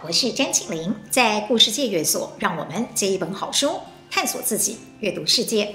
我是詹庆玲，在故事界阅所，让我们借一本好书，探索自己，阅读世界。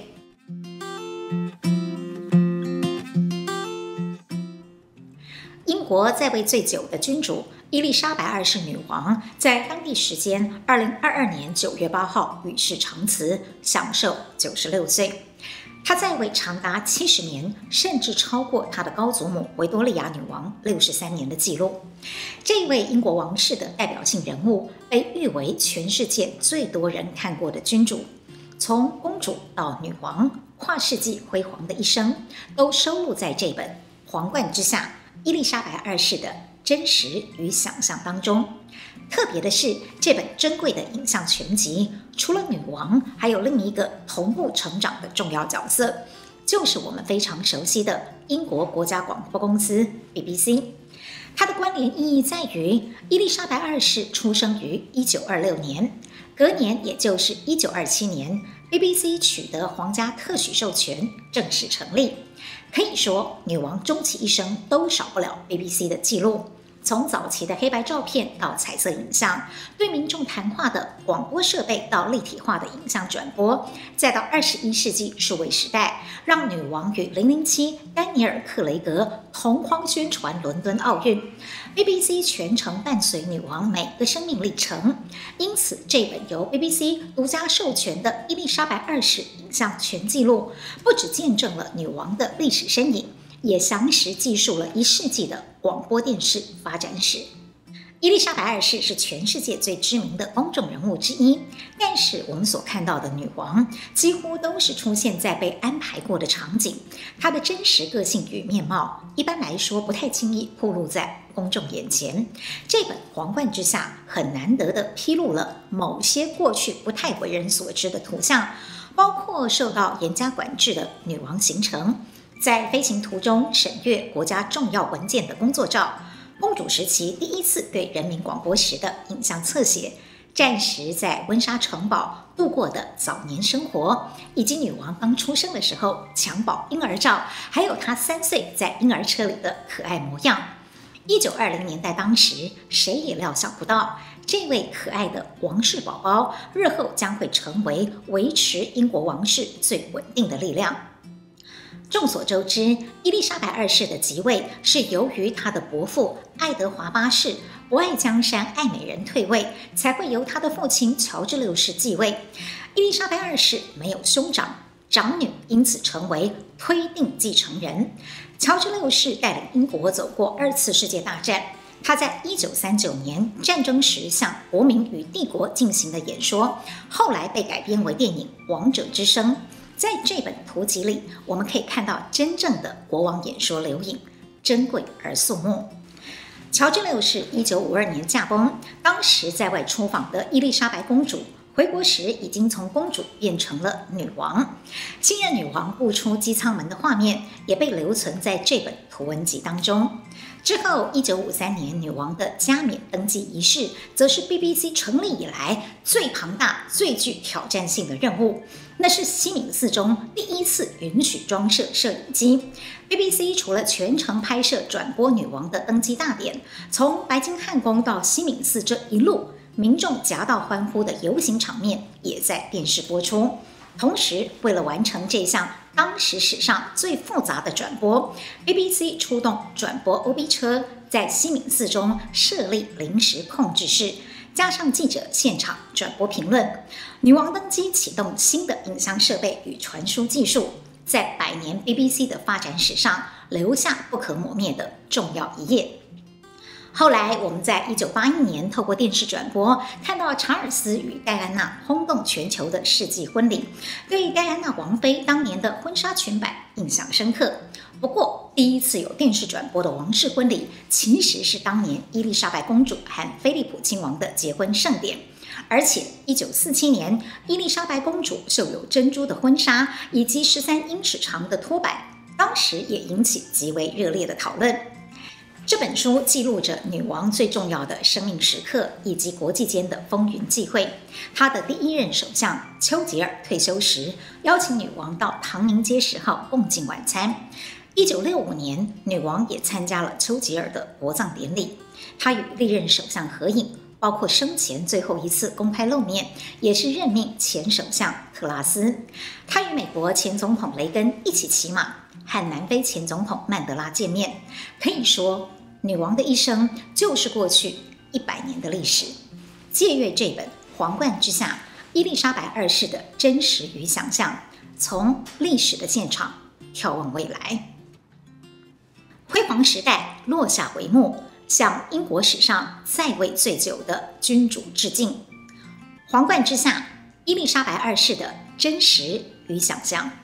英国在位最久的君主伊丽莎白二世女王，在当地时间2022年9月8号与世长辞，享受96岁。她在位长达70年，甚至超过她的高祖母维多利亚女王63年的记录。这一位英国王室的代表性人物，被誉为全世界最多人看过的君主。从公主到女王，跨世纪辉煌的一生，都收录在这本《皇冠之下：伊丽莎白二世的真实与想象》当中。特别的是，这本珍贵的影像全集，除了女王，还有另一个同步成长的重要角色，就是我们非常熟悉的英国国家广播公司 BBC。它的关联意义在于，伊丽莎白二世出生于1926年，隔年也就是1927年 ，BBC 取得皇家特许授权，正式成立。可以说，女王终其一生都少不了 BBC 的记录。从早期的黑白照片到彩色影像，对民众谈话的广播设备到立体化的影像转播，再到21世纪数位时代，让女王与007丹尼尔·克雷格同框宣传伦敦奥运。BBC 全程伴随女王每个生命历程，因此这本由 BBC 独家授权的伊丽莎白二世影像全记录，不只见证了女王的历史身影，也详实记述了1世纪的广播电视发展史。伊丽莎白二世是全世界最知名的公众人物之一，但是我们所看到的女王几乎都是出现在被安排过的场景，她的真实个性与面貌一般来说不太轻易暴露在公众眼前。这本《皇冠之下》很难得地披露了某些过去不太为人所知的图像，包括受到严加管制的女王行程，在飞行途中审阅国家重要文件的工作照，公主时期第一次对人民广播时的影像侧写，战时在温莎城堡度过的早年生活，以及女王刚出生的时候襁褓婴儿照，还有她3岁在婴儿车里的可爱模样。1920年代当时，谁也料想不到，这位可爱的王室宝宝日后将会成为维持英国王室最稳定的力量。众所周知，伊丽莎白二世的即位是由于她的伯父爱德华八世不爱江山爱美人退位，才会由他的父亲乔治六世继位。伊丽莎白二世没有兄长，长女因此成为推定继承人。乔治六世带领英国走过2次世界大战，他在1939年战争时向国民与帝国进行的演说，后来被改编为电影《王者之声》。在这本图集里，我们可以看到真正的国王演说留影，珍贵而肃穆。乔治六世1952年驾崩，当时在外出访的伊丽莎白公主回国时已经从公主变成了女王。新任女王步出机舱门的画面也被留存在这本图文集当中。之后1953年女王的加冕登基仪式，则是 BBC 成立以来最庞大最具挑战性的任务。那是西敏寺中第一次允许装设摄影机。BBC 除了全程拍摄转播女王的登基大典，从白金汉宫到西敏寺这一路民众夹道欢呼的游行场面也在电视播出。同时，为了完成这项当时史上最复杂的转播， BBC 出动转播 OB 车，在西敏寺中设立临时控制室，加上记者现场转播评论。女王登基启动新的影像设备与传输技术，在100年 BBC 的发展史上留下不可磨灭的重要一页。后来，我们在1981年透过电视转播看到查尔斯与戴安娜轰动全球的世纪婚礼，对戴安娜王妃当年的婚纱裙摆印象深刻。不过，第一次有电视转播的王室婚礼，其实是当年伊丽莎白公主和菲利普亲王的结婚盛典。而且1947年，伊丽莎白公主绣有珍珠的婚纱以及13英尺长的拖摆，当时也引起极为热烈的讨论。这本书记录着女王最重要的生命时刻以及国际间的风云际会。她的第一任首相丘吉尔退休时，邀请女王到唐宁街10号共进晚餐。1965年，女王也参加了丘吉尔的国葬典礼。她与历任首相合影， 包括生前最后一次公开露面，也是任命前首相特拉斯。他与美国前总统雷根一起骑马，和南非前总统曼德拉见面。可以说，女王的一生就是过去100年的历史。借阅这本《皇冠之下：伊丽莎白二世的真实与想象》，从历史的现场眺望未来。辉煌时代落下帷幕，向英国史上在位最久的君主致敬。皇冠之下：伊丽莎白二世的真实与想象。